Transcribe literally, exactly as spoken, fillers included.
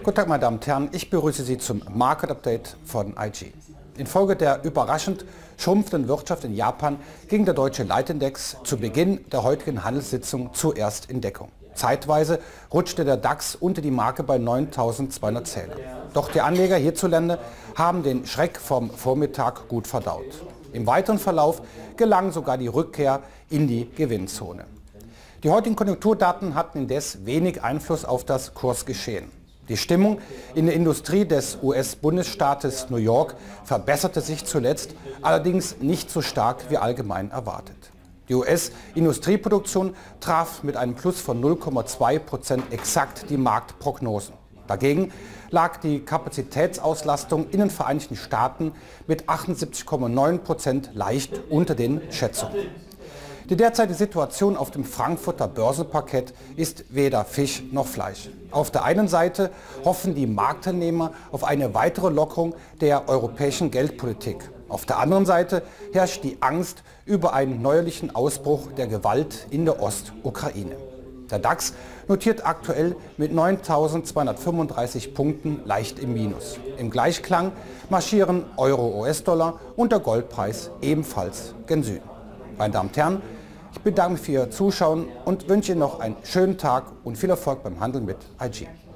Guten Tag, meine Damen und Herren, ich begrüße Sie zum Market Update von I G. Infolge der überraschend schrumpfenden Wirtschaft in Japan ging der deutsche Leitindex zu Beginn der heutigen Handelssitzung zuerst in Deckung. Zeitweise rutschte der DAX unter die Marke bei neuntausendzweihundert Zähler. Doch die Anleger hierzulande haben den Schreck vom Vormittag gut verdaut. Im weiteren Verlauf gelang sogar die Rückkehr in die Gewinnzone. Die heutigen Konjunkturdaten hatten indes wenig Einfluss auf das Kursgeschehen. Die Stimmung in der Industrie des U S-Bundesstaates New York verbesserte sich zuletzt, allerdings nicht so stark wie allgemein erwartet. Die U S-Industrieproduktion traf mit einem Plus von null Komma zwei Prozent exakt die Marktprognosen. Dagegen lag die Kapazitätsauslastung in den Vereinigten Staaten mit achtundsiebzig Komma neun Prozent leicht unter den Schätzungen. Die derzeitige Situation auf dem Frankfurter Börsenparkett ist weder Fisch noch Fleisch. Auf der einen Seite hoffen die Marktteilnehmer auf eine weitere Lockerung der europäischen Geldpolitik. Auf der anderen Seite herrscht die Angst über einen neuerlichen Ausbruch der Gewalt in der Ostukraine. Der DAX notiert aktuell mit neuntausendzweihundertfünfunddreißig Punkten leicht im Minus. Im Gleichklang marschieren Euro-U S-Dollar und der Goldpreis ebenfalls gen Süden. Meine Damen und Herren, ich bedanke mich für Ihr Zuschauen und wünsche Ihnen noch einen schönen Tag und viel Erfolg beim Handel mit I G.